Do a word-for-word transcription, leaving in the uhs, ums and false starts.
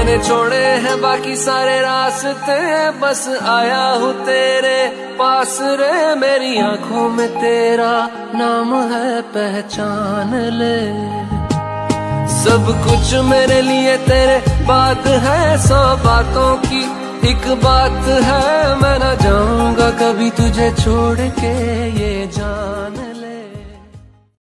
मैंने छोड़े हैं बाकी सारे रास्ते, बस आया हूँ तेरे पास रे। मेरी आंखों में तेरा नाम है, पहचान ले। सब कुछ मेरे लिए तेरे बात है, सौ बातों की एक बात है। मैं ना जाऊंगा कभी तुझे छोड़ के, ये जान